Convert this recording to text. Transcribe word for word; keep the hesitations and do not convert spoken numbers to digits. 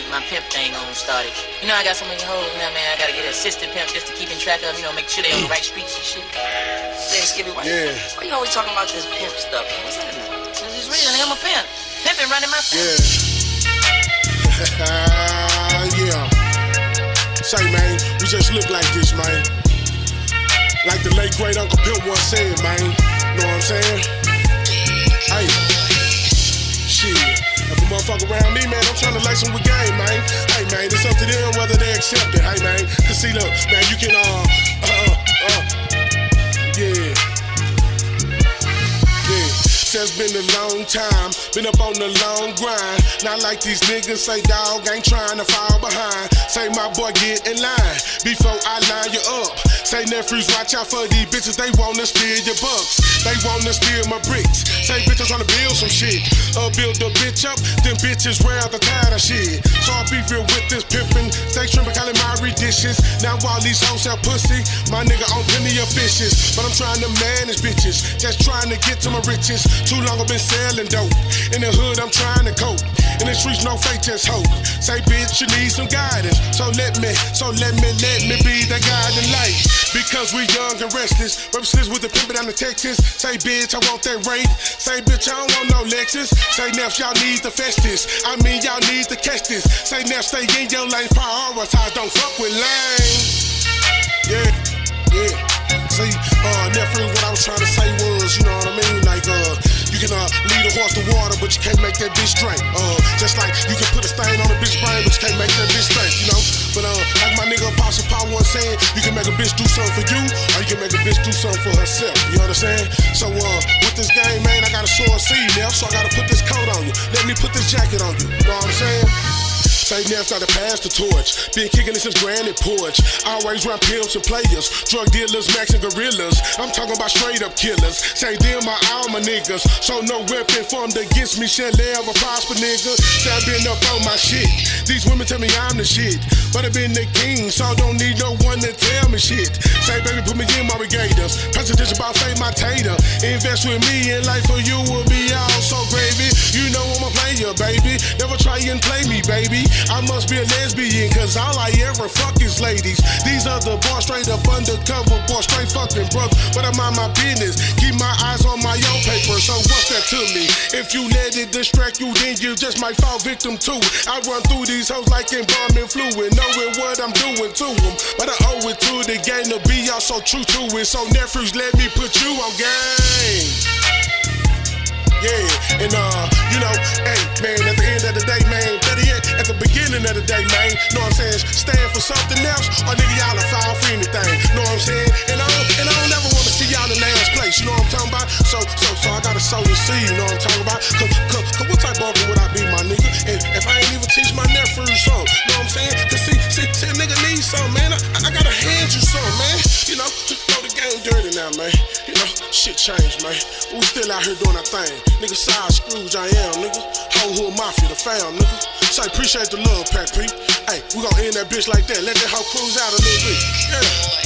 my pimp thing on started. You know I got so many hoes now, man. I gotta get an assistant pimp just to keep in track of, you know, make sure they on the right streets and shit. Say, Skippy, why, yeah. why you always talking about this pimp stuff, man? What's that about? This is real, nigga. I'm a pimp. Pimpin' running my family. Yeah. Yeah. Say, man, we just look like this, man. Like the late great Uncle Pimp once said, man. Know what I'm saying? Hey. Shit. If a motherfucker around me, man, I'm trying to lace them with game, man. Hey, man, it's up to them whether they accept it. Hey, man. Cause see, look, man, you can, uh, uh, uh, yeah. Yeah. It's been a long time, been up on the long grind. Not like these niggas say, dog, ain't trying to fall behind. Say, my boy, get in line before I line you up. Say, nephews, watch out for these bitches, they wanna steal your bucks. They wanna steal my bricks. Say, bitches tryna build some shit. Uh, build a bitch up, then bitches rather tired of shit. So I be real with this pimpin', stay shrimpin', callin' my dishes. Now all these hoes sell pussy, my nigga on plenty of fishes. But I'm trying to manage bitches, just trying to get to my riches. Too long I've been selling dope. In the hood I'm trying to cope. In the streets no fake, just hope. Say, bitch, you need some guidance. So let me, so let me, let me be the guiding light. Because we young and restless, representatives with the pimpin' down to Texas. Say, bitch, I want that rate. Say, bitch, I don't want no Lexus. Say, Neff, y'all need to fest this. I mean, y'all need to catch this. Say, Neff, stay in your lane, prioritize, don't fuck with lanes. Yeah, yeah. See, uh, Neff, what I was trying to say was, you know what I mean? Like, uh, you can uh, lead a horse to water, but you can't make that bitch drink. Uh, just like you can put a stain on a bitch brain, but you can't make that bitch drink, you know? But uh, like my nigga Apostle Paul once said, you can make a bitch do something for you, or you can make a bitch do something for herself. You understand? So uh, with this game, man, I gotta sow a seed now, so I gotta put this coat on you. Let me put this jacket on you. You know what I'm saying? Say, Neff gotta pass the torch. Been kicking it since granite porch. Always run pimps and players, drug dealers, max and gorillas. I'm talking about straight up killers. Say, them my all my niggas. So no weapon formed against me shall ever prosper, nigga. Say, I been up on my shit. These women tell me I'm the shit, but I been the king, so I don't need no one to tell me shit. Say, baby, put me in my regators. Presidential about fame, my tater. Invest with me in life for you will be all so gravy. You know I'm a player, baby. Never try and play me, baby. I must be a lesbian, cause all I ever fuck is ladies. These other boys straight up undercover, boys straight fucking brother. But I'm on my business, keep my eyes on my own paper. So what's that to me? If you let it distract you, then you just might fall victim to it. I run through these hoes like embalming fluid, knowing what I'm doing to them. But I owe it to the game to be all so true to it. So nephews, let me put you on game. Yeah, and uh, you know, hey, man, at the end of the day, man, better yet, at the beginning of the day, man, know what I'm saying, stand for something else, or nigga, y'all will fall for anything, know what I'm saying, and I don't, and I don't ever want to see y'all in last place, you know what I'm talking about, so, so, so I gotta sow the seed, you know what I'm talking about, cause, cause, cause what type of uncle would I be, my nigga, if, if I ain't even teach my nephew something, know what I'm saying, cause see, see, see, a nigga needs something, man, I, I gotta hand you something, man, you know, know the game dirty now, man, you know, shit changed, man, but we still out here doing our thing. Nigga, side Scrooge, I am, nigga. Whole hood mafia, the fam, nigga. So I appreciate the love, Pat P. Hey, we gon' end that bitch like that. Let that hoe cruise out a little bit. Yeah.